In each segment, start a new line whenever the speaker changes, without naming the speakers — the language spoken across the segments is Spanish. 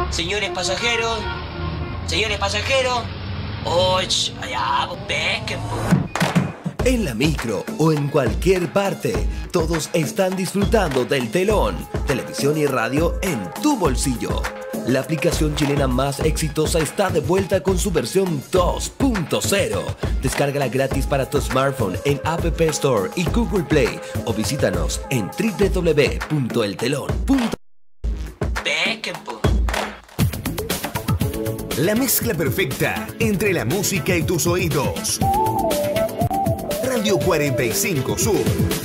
Señores pasajeros, allá, pues pesquen, pues.
En la micro o en cualquier parte, todos están disfrutando del Telón, televisión y radio en tu bolsillo. La aplicación chilena más exitosa está de vuelta con su versión 2.0. Descárgala gratis para tu smartphone en App Store y Google Play o visítanos en www.eltelon.com.
Pesquen, pues.
La mezcla perfecta entre la música y tus oídos. Radio 45 Sur.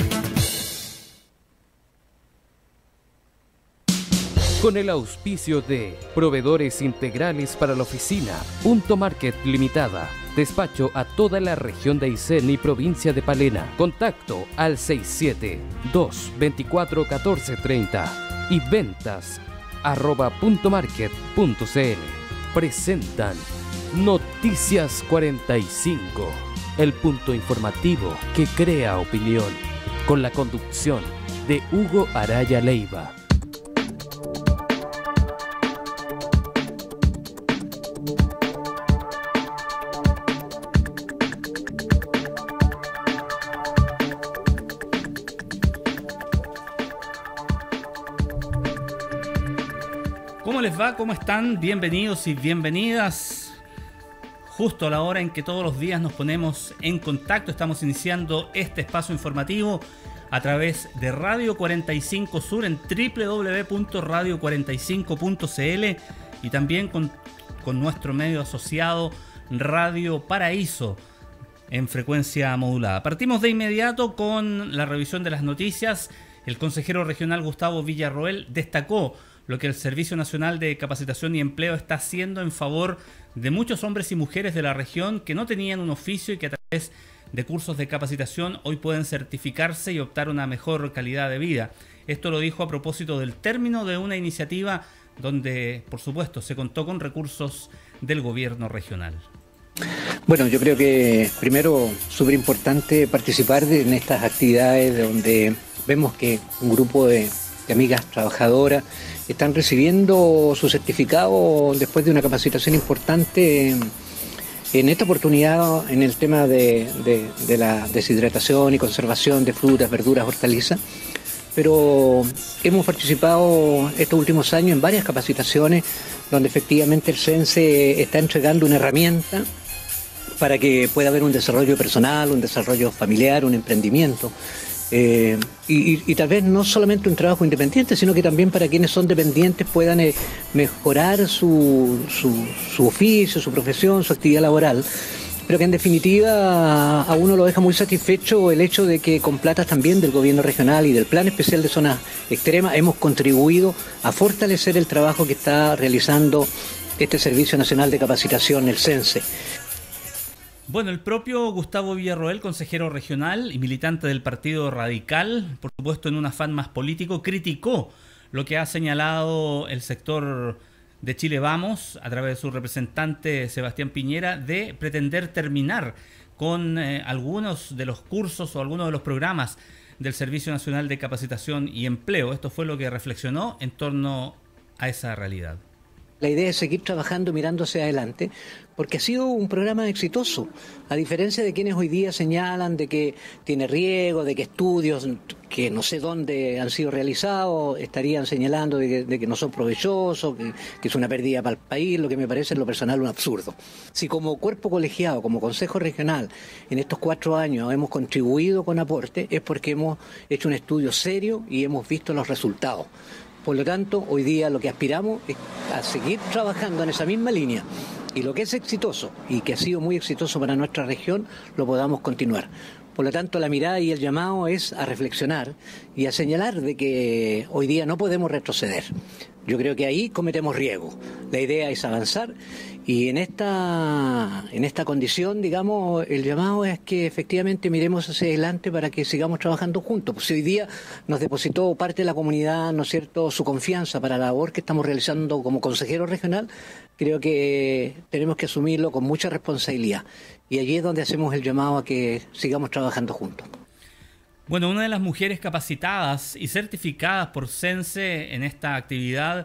Con el auspicio de Proveedores Integrales para la Oficina, Punto Market Limitada, despacho a toda la región de Aysén y provincia de Palena. Contacto al 67-224-1430 y ventas@puntomarket.cl. Presentan Noticias 45, el punto informativo que crea opinión, con la conducción de Hugo Araya Leiva.
¿Cómo les va? ¿Cómo están? Bienvenidos y bienvenidas. Justo a la hora en que todos los días nos ponemos en contacto, estamos iniciando este espacio informativo a través de Radio 45 Sur en www.radio45.cl y también con nuestro medio asociado Radio Paraíso en frecuencia modulada. Partimos de inmediato con la revisión de las noticias. El consejero regional Gustavo Villarroel destacó lo que el Servicio Nacional de Capacitación y Empleo está haciendo en favor de muchos hombres y mujeres de la región que no tenían un oficio y que a través de cursos de capacitación hoy pueden certificarse y optar una mejor calidad de vida. Esto lo dijo a propósito del término de una iniciativa donde, por supuesto, se contó con recursos del gobierno regional.
Bueno, yo creo que primero súper importante participar en estas actividades donde vemos que un grupo de amigas trabajadoras están recibiendo su certificado después de una capacitación importante en esta oportunidad en el tema de la deshidratación y conservación de frutas, verduras, hortalizas. Pero hemos participado estos últimos años en varias capacitaciones donde efectivamente el CENSE está entregando una herramienta para que pueda haber un desarrollo personal, un desarrollo familiar, un emprendimiento. Y tal vez no solamente un trabajo independiente, sino que también para quienes son dependientes puedan mejorar su oficio, su profesión, su actividad laboral. Pero que en definitiva a uno lo deja muy satisfecho el hecho de que con platas también del gobierno regional y del Plan Especial de Zonas Extremas hemos contribuido a fortalecer el trabajo que está realizando este Servicio Nacional de Capacitación, el CENSE.
Bueno, el propio Gustavo Villarroel, consejero regional y militante del Partido Radical, por supuesto en un afán más político, criticó lo que ha señalado el sector de Chile Vamos, a través de su representante Sebastián Piñera, de pretender terminar con algunos de los cursos o algunos de los programas del Servicio Nacional de Capacitación y Empleo. Esto fue lo que reflexionó en torno a esa realidad.
La idea es seguir trabajando mirando hacia adelante, porque ha sido un programa exitoso, a diferencia de quienes hoy día señalan de que tiene riesgo, de que estudios que no sé dónde han sido realizados estarían señalando de que no son provechosos, que es una pérdida para el país, lo que me parece en lo personal un absurdo. Si como cuerpo colegiado, como Consejo Regional, en estos 4 años hemos contribuido con aporte, es porque hemos hecho un estudio serio y hemos visto los resultados. Por lo tanto, hoy día lo que aspiramos es a seguir trabajando en esa misma línea y lo que es exitoso y que ha sido muy exitoso para nuestra región, lo podamos continuar. Por lo tanto, la mirada y el llamado es a reflexionar y a señalar de que hoy día no podemos retroceder. Yo creo que ahí cometemos riesgo. La idea es avanzar y en esta condición, digamos, el llamado es que efectivamente miremos hacia adelante para que sigamos trabajando juntos. Pues si hoy día nos depositó parte de la comunidad, ¿no es cierto?, su confianza para la labor que estamos realizando como consejero regional, creo que tenemos que asumirlo con mucha responsabilidad. Y allí es donde hacemos el llamado a que sigamos trabajando juntos.
Bueno, una de las mujeres capacitadas y certificadas por CENSE en esta actividad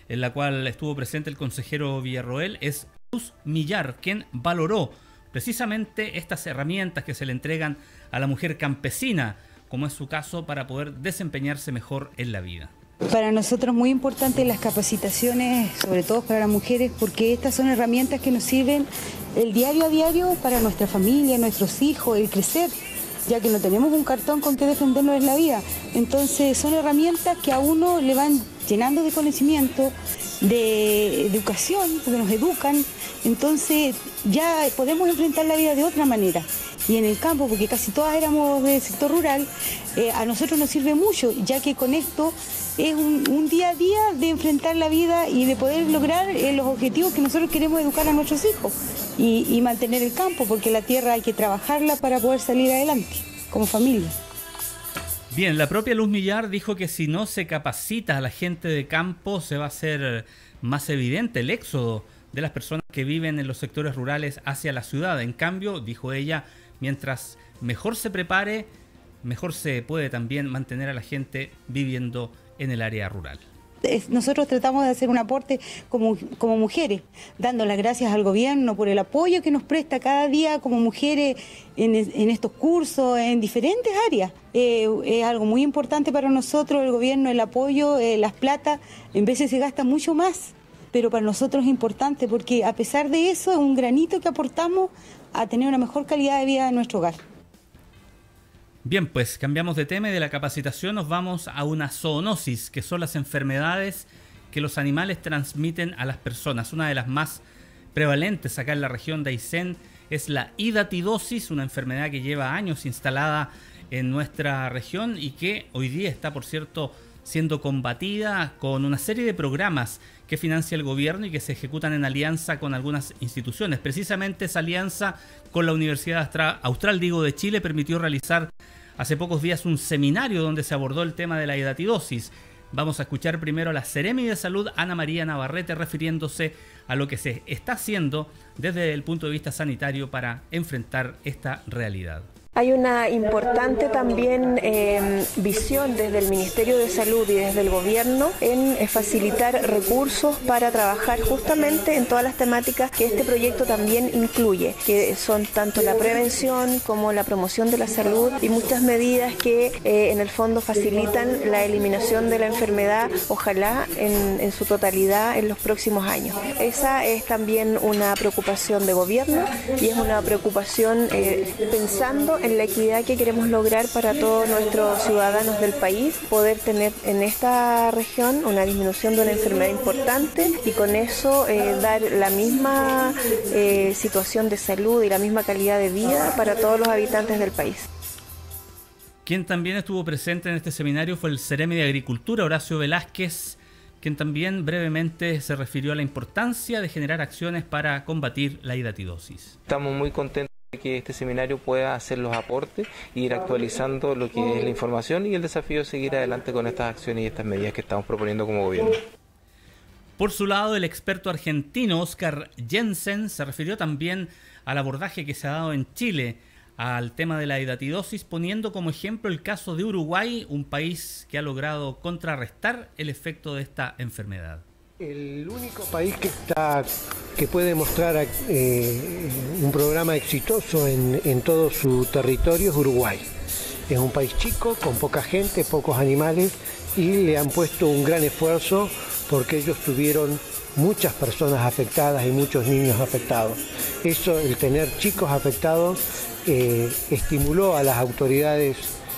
en la cual estuvo presente el consejero Villarroel, es Luz Millar, quien valoró precisamente estas herramientas que se le entregan a la mujer campesina, como es su caso, para poder desempeñarse mejor en la vida.
Para nosotros muy importante las capacitaciones, sobre todo para las mujeres, porque estas son herramientas que nos sirven el diario a diario para nuestra familia, nuestros hijos, el crecer, ya que no tenemos un cartón con que defendernos en la vida. Entonces son herramientas que a uno le van llenando de conocimiento, de educación, porque nos educan, entonces ya podemos enfrentar la vida de otra manera. Y en el campo, porque casi todas éramos del sector rural, a nosotros nos sirve mucho, ya que con esto es un día a día de enfrentar la vida y de poder lograr los objetivos que nosotros queremos educar a nuestros hijos y mantener el campo, porque la tierra hay que trabajarla para poder salir adelante como familia.
Bien, la propia Luz Millar dijo que si no se capacita a la gente de campo se va a hacer más evidente el éxodo de las personas que viven en los sectores rurales hacia la ciudad. En cambio, dijo ella, mientras mejor se prepare, mejor se puede también mantener a la gente viviendo en el área rural.
Nosotros tratamos de hacer un aporte como mujeres, dando las gracias al gobierno por el apoyo que nos presta cada día como mujeres en estos cursos, en diferentes áreas. Es algo muy importante para nosotros, el gobierno, el apoyo, las plata, en veces se gasta mucho más, pero para nosotros es importante porque a pesar de eso es un granito que aportamos a tener una mejor calidad de vida en nuestro hogar.
Bien, pues cambiamos de tema y de la capacitación nos vamos a una zoonosis, que son las enfermedades que los animales transmiten a las personas. Una de las más prevalentes acá en la región de Aysén es la hidatidosis, una enfermedad que lleva años instalada en nuestra región y que hoy día está, por cierto, siendo combatida con una serie de programas que financia el gobierno y que se ejecutan en alianza con algunas instituciones. Precisamente esa alianza con la Universidad Austral de Chile permitió realizar hace pocos días un seminario donde se abordó el tema de la hidatidosis. Vamos a escuchar primero a la Seremi de Salud, Ana María Navarrete, refiriéndose a lo que se está haciendo desde el punto de vista sanitario para enfrentar esta realidad.
Hay una importante también visión desde el Ministerio de Salud y desde el Gobierno en facilitar recursos para trabajar justamente en todas las temáticas que este proyecto también incluye, que son tanto la prevención como la promoción de la salud y muchas medidas que en el fondo facilitan la eliminación de la enfermedad, ojalá en su totalidad en los próximos años. Esa es también una preocupación de Gobierno y es una preocupación pensando en la equidad que queremos lograr para todos nuestros ciudadanos del país, poder tener en esta región una disminución de una enfermedad importante y con eso dar la misma situación de salud y la misma calidad de vida para todos los habitantes del país.
Quien también estuvo presente en este seminario fue el Seremi de Agricultura, Horacio Velázquez, quien también brevemente se refirió a la importancia de generar acciones para combatir la hidatidosis.
Estamos muy contentos de que este seminario pueda hacer los aportes e ir actualizando lo que es la información y el desafío de seguir adelante con estas acciones y estas medidas que estamos proponiendo como gobierno.
Por su lado, el experto argentino Oscar Jensen se refirió también al abordaje que se ha dado en Chile al tema de la hidatidosis, poniendo como ejemplo el caso de Uruguay, un país que ha logrado contrarrestar el efecto de esta enfermedad.
El único país que puede mostrar un programa exitoso en todo su territorio es Uruguay. Es un país chico, con poca gente, pocos animales, y le han puesto un gran esfuerzo porque ellos tuvieron muchas personas afectadas y muchos niños afectados. Eso, el tener chicos afectados, estimuló a las autoridades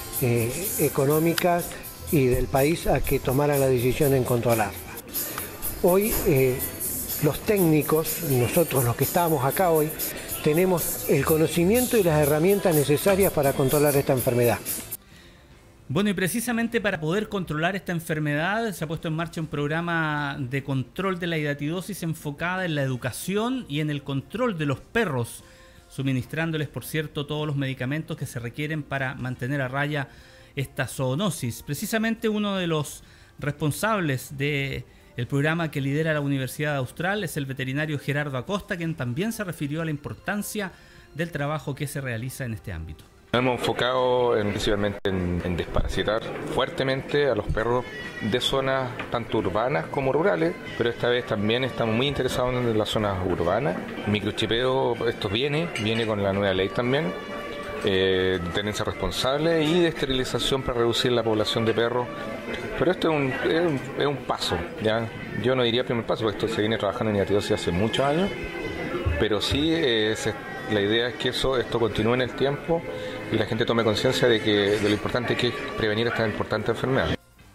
económicas y del país a que tomaran la decisión en controlarla. Hoy los técnicos, nosotros los que estamos acá hoy, tenemos el conocimiento y las herramientas necesarias para controlar esta enfermedad.
Bueno, y precisamente para poder controlar esta enfermedad se ha puesto en marcha un programa de control de la hidatidosis enfocada en la educación y en el control de los perros, suministrándoles, por cierto, todos los medicamentos que se requieren para mantener a raya esta zoonosis. Precisamente uno de los responsables de el programa que lidera la Universidad Austral es el veterinario Gerardo Acosta, quien también se refirió a la importancia del trabajo que se realiza en este ámbito.
Nos hemos enfocado principalmente en desparasitar fuertemente a los perros de zonas tanto urbanas como rurales, pero esta vez también estamos muy interesados en las zonas urbanas. Microchipeo, esto viene con la nueva ley también, de tenencia responsable y de esterilización para reducir la población de perros. Pero esto es un paso, ¿ya? Yo no diría primer paso, porque esto se viene trabajando en iniciativas hace muchos años, pero sí la idea es que esto continúe en el tiempo y la gente tome conciencia de lo importante que es prevenir esta importante enfermedad.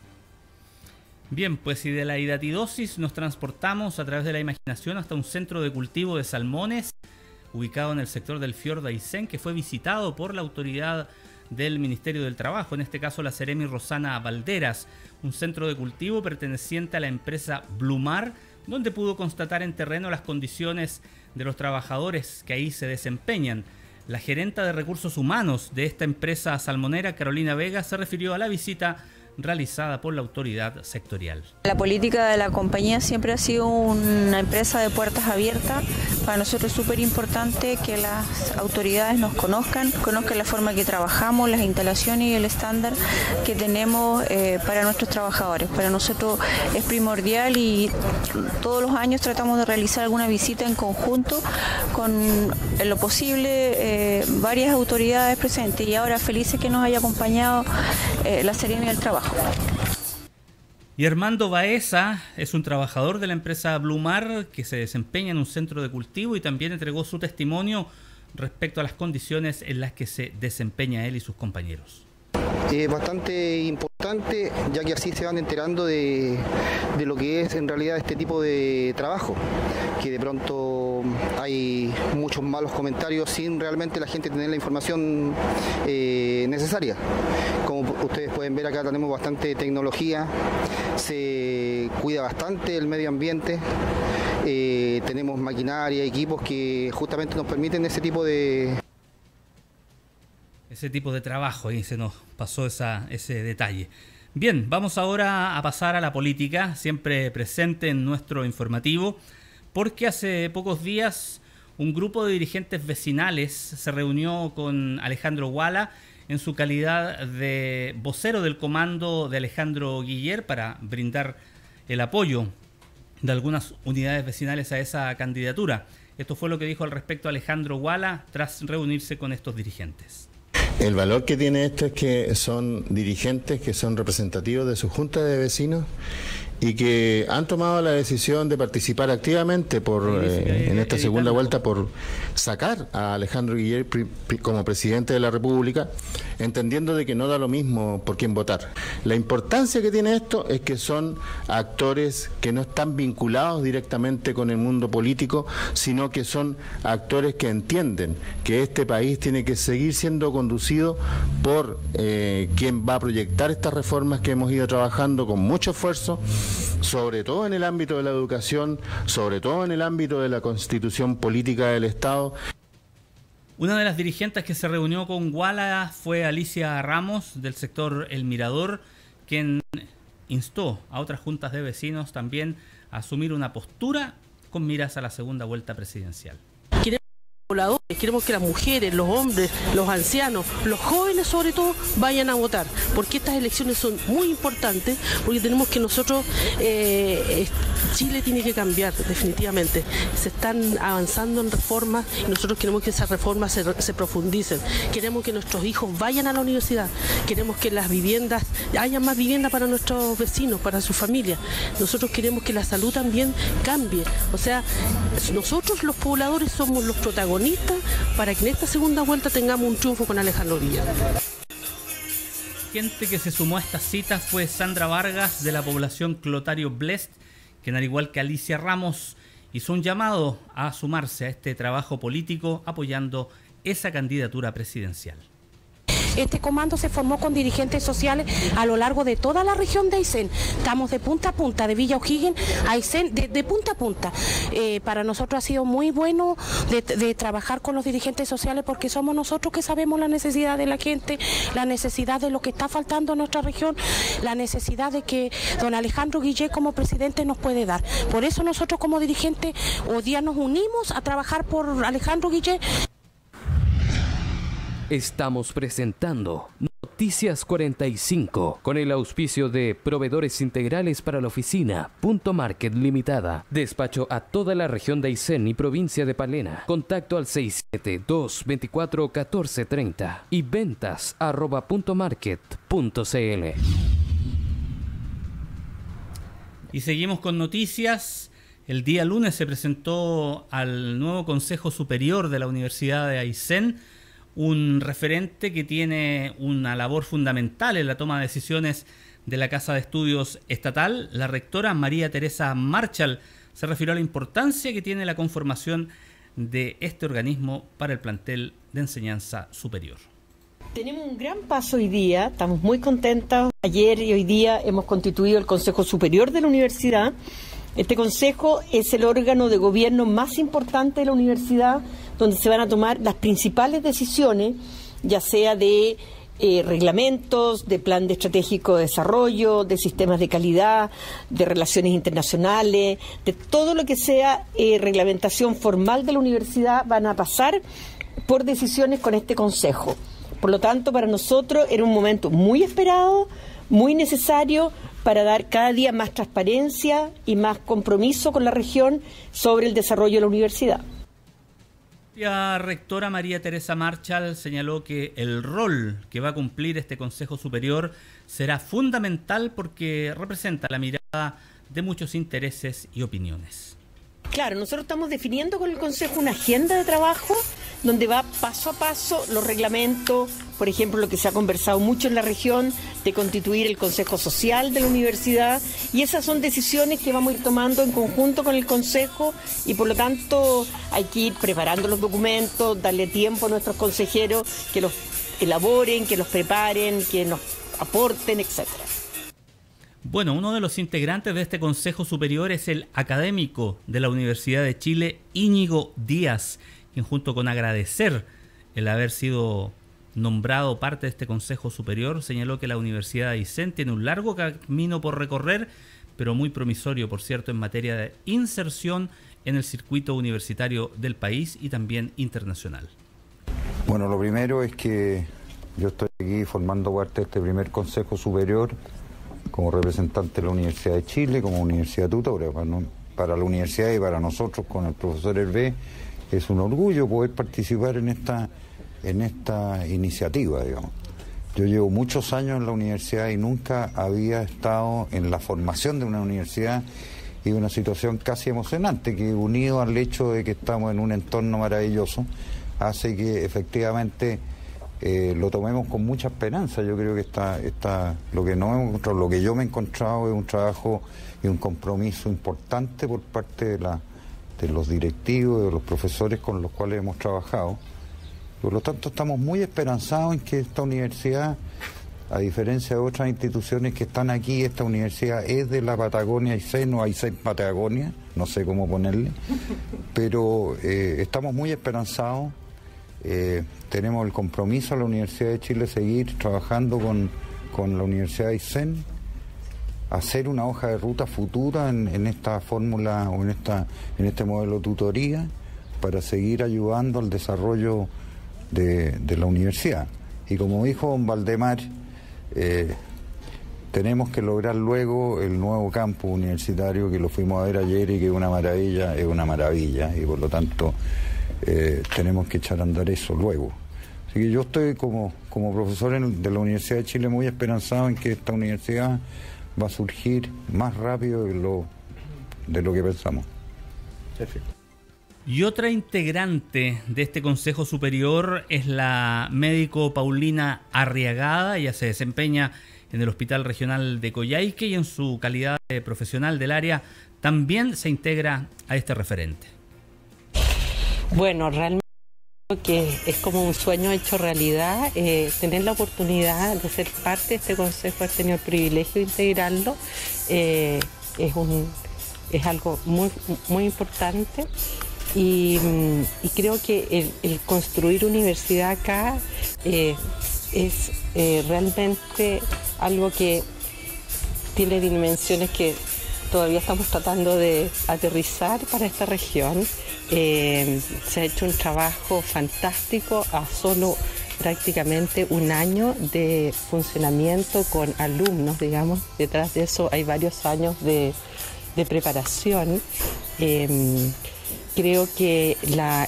Bien, pues y de la hidatidosis nos transportamos a través de la imaginación hasta un centro de cultivo de salmones ubicado en el sector del fiordo Aysén, que fue visitado por la autoridad del Ministerio del Trabajo, en este caso la Seremi Rosana Valderas, un centro de cultivo perteneciente a la empresa Blumar, donde pudo constatar en terreno las condiciones de los trabajadores que ahí se desempeñan. La gerenta de recursos humanos de esta empresa salmonera, Carolina Vega, se refirió a la visita realizada por la autoridad sectorial.
La política de la compañía siempre ha sido una empresa de puertas abiertas. Para nosotros es súper importante que las autoridades nos conozcan la forma que trabajamos, las instalaciones y el estándar que tenemos para nuestros trabajadores. Para nosotros es primordial y todos los años tratamos de realizar alguna visita en conjunto con, en lo posible, varias autoridades presentes, y ahora felices que nos haya acompañado la Seremi del Trabajo.
Y Armando Baeza es un trabajador de la empresa Blumar que se desempeña en un centro de cultivo y también entregó su testimonio respecto a las condiciones en las que se desempeña él y sus compañeros.
Bastante importante, ya que así se van enterando de lo que es en realidad este tipo de trabajo, que de pronto hay muchos malos comentarios sin realmente la gente tener la información necesaria. Como ustedes pueden ver, acá tenemos bastante tecnología, se cuida bastante el medio ambiente, tenemos maquinaria, equipos que justamente nos permiten ese tipo de
trabajo, y se nos pasó ese detalle. Bien, vamos ahora a pasar a la política, siempre presente en nuestro informativo, porque hace pocos días un grupo de dirigentes vecinales se reunió con Alejandro Guala en su calidad de vocero del comando de Alejandro Guiller para brindar el apoyo de algunas unidades vecinales a esa candidatura. Esto fue lo que dijo al respecto Alejandro Guala tras reunirse con estos dirigentes.
El valor que tiene esto es que son dirigentes que son representativos de su junta de vecinos y que han tomado la decisión de participar activamente en esta segunda vuelta por sacar a Alejandro Guiller como presidente de la República, entendiendo de que no da lo mismo por quién votar. La importancia que tiene esto es que son actores que no están vinculados directamente con el mundo político, sino que son actores que entienden que este país tiene que seguir siendo conducido por quien va a proyectar estas reformas que hemos ido trabajando con mucho esfuerzo, sobre todo en el ámbito de la educación, sobre todo en el ámbito de la constitución política del Estado.
Una de las dirigentes que se reunió con Guala fue Alicia Ramos, del sector El Mirador, quien instó a otras juntas de vecinos también a asumir una postura con miras a la segunda vuelta presidencial.
Queremos que las mujeres, los hombres, los ancianos, los jóvenes sobre todo, vayan a votar, porque estas elecciones son muy importantes, porque tenemos que nosotros, Chile tiene que cambiar definitivamente. Se están avanzando en reformas y nosotros queremos que esas reformas se profundicen. Queremos que nuestros hijos vayan a la universidad, queremos que las viviendas, haya más vivienda para nuestros vecinos, para sus familias. Nosotros queremos que la salud también cambie. O sea, nosotros los pobladores somos los protagonistas para que en esta segunda vuelta tengamos un triunfo con Alejandro Guiller.
Gente que se sumó a esta cita fue Sandra Vargas, de la población Clotario Blest, quien al igual que Alicia Ramos hizo un llamado a sumarse a este trabajo político apoyando esa candidatura presidencial.
Este comando se formó con dirigentes sociales a lo largo de toda la región de Aysén. Estamos de punta a punta, de Villa O'Higgins a Aysén, de punta a punta. Para nosotros ha sido muy bueno de trabajar con los dirigentes sociales, porque somos nosotros que sabemos la necesidad de la gente, la necesidad de lo que está faltando en nuestra región, la necesidad de que don Alejandro Guiller como presidente nos puede dar. Por eso nosotros como dirigentes hoy día nos unimos a trabajar por Alejandro Guiller.
Estamos presentando Noticias 45 con el auspicio de Proveedores Integrales para la Oficina, Punto Market Limitada. Despacho a toda la región de Aysén y provincia de Palena. Contacto al 672241430 y ventas@puntomarket.cl.
Y seguimos con noticias. El día lunes se presentó al nuevo Consejo Superior de la Universidad de Aysén un referente que tiene una labor fundamental en la toma de decisiones de la Casa de Estudios Estatal. La rectora María Teresa Marchal se refirió a la importancia que tiene la conformación de este organismo para el plantel de enseñanza superior.
Tenemos un gran paso hoy día, estamos muy contentos. Ayer y hoy día hemos constituido el Consejo Superior de la Universidad. Este consejo es el órgano de gobierno más importante de la universidad, donde se van a tomar las principales decisiones, ya sea de reglamentos, de plan de estratégico de desarrollo, de sistemas de calidad, de relaciones internacionales, de todo lo que sea reglamentación formal de la universidad, van a pasar por decisiones con este consejo. Por lo tanto, para nosotros era un momento muy esperado, muy necesario para dar cada día más transparencia y más compromiso con la región sobre el desarrollo de la universidad.
La rectora María Teresa Marchal señaló que el rol que va a cumplir este Consejo Superior será fundamental porque representa la mirada de muchos intereses y opiniones.
Claro, nosotros estamos definiendo con el Consejo una agenda de trabajo donde va paso a paso los reglamentos, por ejemplo, lo que se ha conversado mucho en la región de constituir el Consejo Social de la universidad, y esas son decisiones que vamos a ir tomando en conjunto con el Consejo y por lo tanto hay que ir preparando los documentos, darle tiempo a nuestros consejeros que los elaboren, que los preparen, que nos aporten, etcétera.
Bueno, uno de los integrantes de este Consejo Superior es el académico de la Universidad de Chile, Íñigo Díaz, quien junto con agradecer el haber sido nombrado parte de este Consejo Superior, señaló que la Universidad de Aysén tiene un largo camino por recorrer, pero muy promisorio, por cierto, en materia de inserción en el circuito universitario del país y también internacional.
Bueno, lo primero es que yo estoy aquí formando parte de este primer Consejo Superior como representante de la Universidad de Chile, como universidad tutora. Para la universidad y para nosotros con el profesor Hervé es un orgullo poder participar en esta iniciativa, digamos. Yo llevo muchos años en la universidad y nunca había estado en la formación de una universidad, y una situación casi emocionante que, unido al hecho de que estamos en un entorno maravilloso, hace que efectivamente lo tomemos con mucha esperanza. Yo creo que lo que no hemos encontrado, lo que yo me he encontrado es un trabajo y un compromiso importante por parte de los directivos, de los profesores con los cuales hemos trabajado. Por lo tanto, estamos muy esperanzados en que esta universidad, a diferencia de otras instituciones que están aquí, esta universidad es de la Patagonia Aysén o Aysén Patagonia, no sé cómo ponerle, pero estamos muy esperanzados. Tenemos el compromiso a la Universidad de Chile seguir trabajando con la Universidad de Aysén, hacer una hoja de ruta futura en esta fórmula o en este modelo de tutoría para seguir ayudando al desarrollo de la universidad. Y como dijo don Valdemar, tenemos que lograr luego el nuevo campus universitario, que lo fuimos a ver ayer y que es una maravilla, y por lo tanto tenemos que echar a andar eso luego. Así que yo estoy como profesor de la Universidad de Chile muy esperanzado en que esta universidad va a surgir más rápido de lo que pensamos.
Perfecto. Y otra integrante de este Consejo Superior es la médico Paulina Arriagada. Ella se desempeña en el Hospital Regional de Coyhaique y en su calidad de profesional del área también se integra a este referente.
Bueno, realmente creo que es como un sueño hecho realidad, tener la oportunidad de ser parte de este consejo, haber tenido el privilegio de integrarlo, es algo muy, muy importante. Y creo que el construir universidad acá es realmente algo que tiene dimensiones que todavía estamos tratando de aterrizar para esta región. Se ha hecho un trabajo fantástico a solo prácticamente un año de funcionamiento con alumnos, digamos. Detrás de eso hay varios años de preparación. Creo que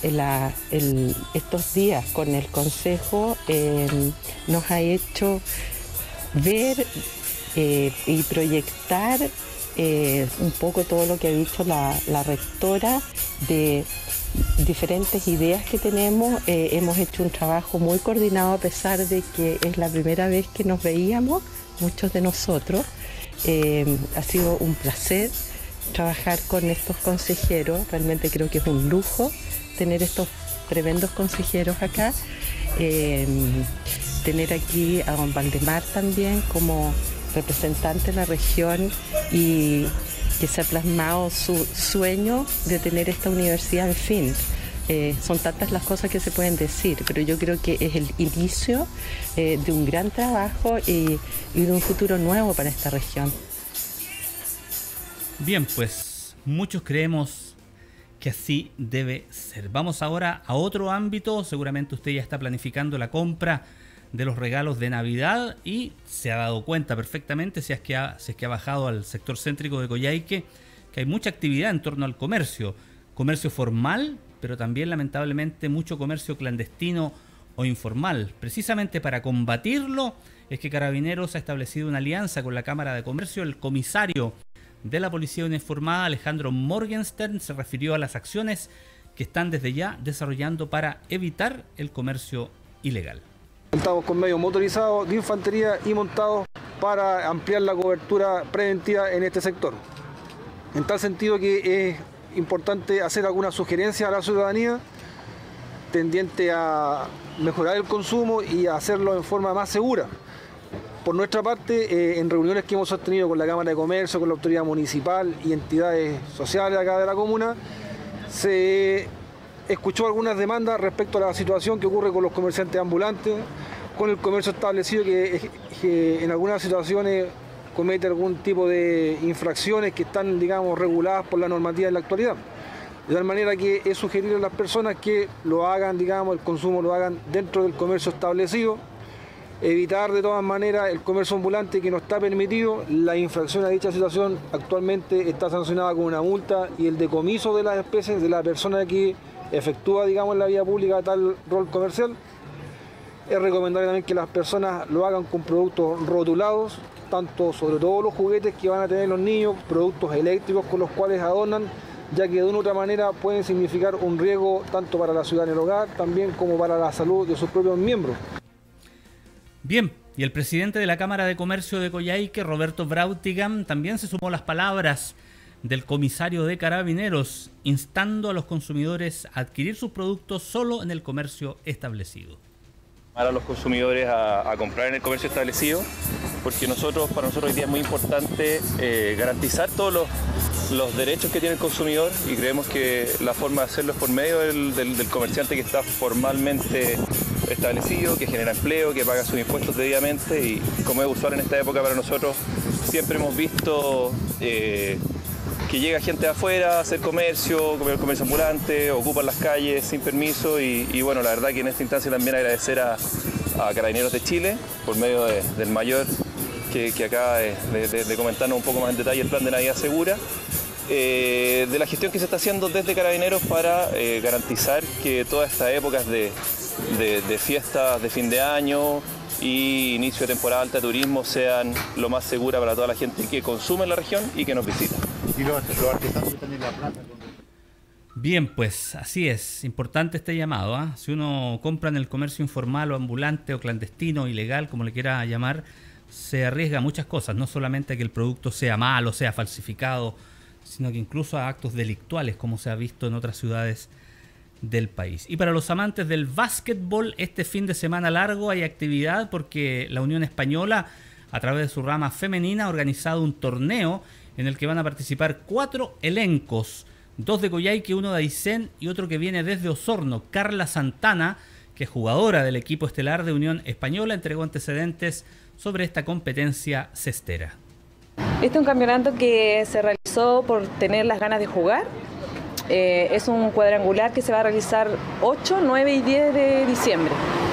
estos días con el Consejo nos ha hecho ver y proyectar un poco todo lo que ha dicho la rectora de diferentes ideas que tenemos. Hemos hecho un trabajo muy coordinado a pesar de que es la primera vez que nos veíamos, muchos de nosotros. Ha sido un placer trabajar con estos consejeros. Realmente creo que es un lujo tener estos tremendos consejeros acá. Tener aquí a don Valdemar también como representante de la región y que se ha plasmado su sueño de tener esta universidad, en fin. Son tantas las cosas que se pueden decir, pero yo creo que es el inicio de un gran trabajo y de un futuro nuevo para esta región.
Bien, pues muchos creemos que así debe ser. Vamos ahora a otro ámbito. Seguramente usted ya está planificando la compra de los regalos de Navidad y se ha dado cuenta perfectamente, si es que ha bajado al sector céntrico de Coyhaique, que hay mucha actividad en torno al comercio formal, pero también lamentablemente mucho comercio clandestino o informal. Precisamente para combatirlo es que Carabineros ha establecido una alianza con la Cámara de Comercio. El comisario de la Policía Uniformada, Alejandro Morgenstern, se refirió a las acciones que están desde ya desarrollando para evitar el comercio ilegal.
Contamos con medios motorizados de infantería y montados para ampliar la cobertura preventiva en este sector. En tal sentido que es importante hacer algunas sugerencias a la ciudadanía tendiente a mejorar el consumo y a hacerlo en forma más segura. Por nuestra parte, en reuniones que hemos sostenido con la Cámara de Comercio, con la autoridad municipal y entidades sociales acá de la comuna, se escuchó algunas demandas respecto a la situación que ocurre con los comerciantes ambulantes, con el comercio establecido que en algunas situaciones comete algún tipo de infracciones que están, digamos, reguladas por la normativa en la actualidad. De tal manera que es sugerir a las personas que lo hagan, digamos, el consumo lo hagan dentro del comercio establecido, evitar de todas maneras el comercio ambulante que no está permitido. La infracción a dicha situación actualmente está sancionada con una multa y el decomiso de las especies de la persona que efectúa, digamos, en la vía pública tal rol comercial. Es recomendable también que las personas lo hagan con productos rotulados, tanto sobre todo los juguetes que van a tener los niños, productos eléctricos con los cuales adornan, ya que de una u otra manera pueden significar un riesgo tanto para la ciudad en el hogar, también como para la salud de sus propios miembros.
Bien, y el presidente de la Cámara de Comercio de Coyhaique, Roberto Brautigam, también se sumó a las palabras del comisario de Carabineros, instando a los consumidores a adquirir sus productos solo en el comercio establecido.
A los consumidores a comprar en el comercio establecido, porque para nosotros hoy día es muy importante garantizar todos los derechos que tiene el consumidor, y creemos que la forma de hacerlo es por medio del comerciante que está formalmente establecido, que genera empleo, que paga sus impuestos debidamente, y como es usual en esta época para nosotros, siempre hemos visto que llega gente de afuera a hacer comercio ambulante, ocupan las calles sin permiso y bueno, la verdad que en esta instancia también agradecer a Carabineros de Chile por medio del mayor que acaba de comentarnos un poco más en detalle el plan de Navidad Segura, de la gestión que se está haciendo desde Carabineros para garantizar que todas estas épocas de fiestas de fin de año y inicio de temporada alta de turismo sean lo más segura para toda la gente que consume en la región y que nos visita.
Y los artesanos que están en la plaza.
Bien, pues así es, importante este llamado, ¿eh? Si uno compra en el comercio informal o ambulante o clandestino, ilegal, como le quiera llamar, se arriesga a muchas cosas, no solamente a que el producto sea malo, sea falsificado, sino que incluso a actos delictuales, como se ha visto en otras ciudades del país. Y para los amantes del básquetbol, este fin de semana largo hay actividad porque la Unión Española, a través de su rama femenina, ha organizado un torneo en el que van a participar 4 elencos, 2 de Coyhaique, 1 de Aysén y otro que viene desde Osorno. Carla Santana, que es jugadora del equipo estelar de Unión Española, entregó antecedentes sobre esta competencia cestera.
Este es un campeonato que se realizó por tener las ganas de jugar. Es un cuadrangular que se va a realizar 8, 9 y 10 de diciembre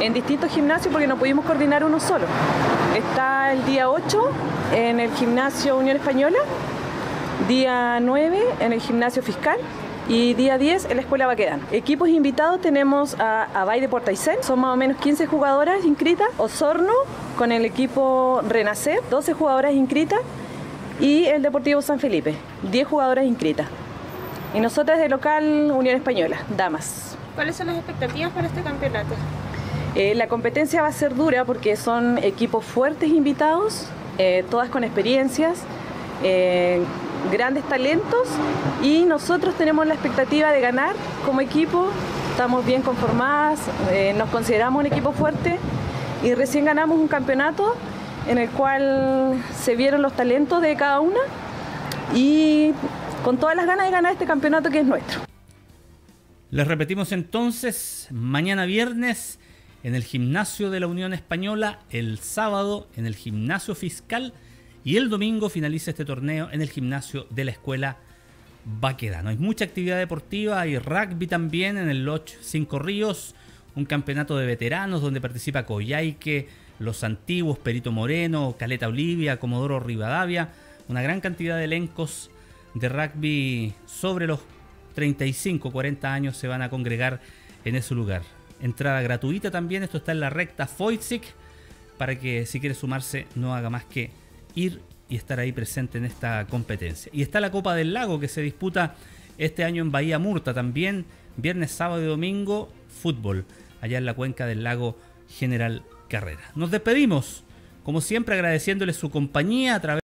en distintos gimnasios porque no pudimos coordinar uno solo. Está el día 8 en el gimnasio Unión Española, día 9 en el gimnasio Fiscal y día 10 en la Escuela Baquedano. Equipos invitados tenemos a Abay de Puerto Aysén, son más o menos 15 jugadoras inscritas. Osorno con el equipo Renacer, 12 jugadoras inscritas. Y el Deportivo San Felipe, 10 jugadoras inscritas. Y nosotras de local Unión Española, damas.
¿Cuáles son las expectativas para este campeonato?
La competencia va a ser dura porque son equipos fuertes invitados, todas con experiencias, grandes talentos, y nosotros tenemos la expectativa de ganar como equipo. Estamos bien conformadas, nos consideramos un equipo fuerte y recién ganamos un campeonato en el cual se vieron los talentos de cada una y con todas las ganas de ganar este campeonato que es nuestro.
Les repetimos entonces, mañana viernes en el gimnasio de la Unión Española, el sábado en el gimnasio Fiscal y el domingo finaliza este torneo en el gimnasio de la Escuela Baquedano. Hay mucha actividad deportiva, hay rugby también en el Lodge Cinco Ríos, un campeonato de veteranos donde participa Coyhaique, Los Antiguos, Perito Moreno, Caleta Olivia, Comodoro Rivadavia, una gran cantidad de elencos de rugby sobre los 35, 40 años se van a congregar en ese lugar. Entrada gratuita también, esto está en la recta Foitzik, para que si quiere sumarse no haga más que ir y estar ahí presente en esta competencia. Y está la Copa del Lago que se disputa este año en Bahía Murta también, viernes, sábado y domingo, fútbol, allá en la cuenca del lago General Carrera. Nos despedimos, como siempre agradeciéndoles su compañía a través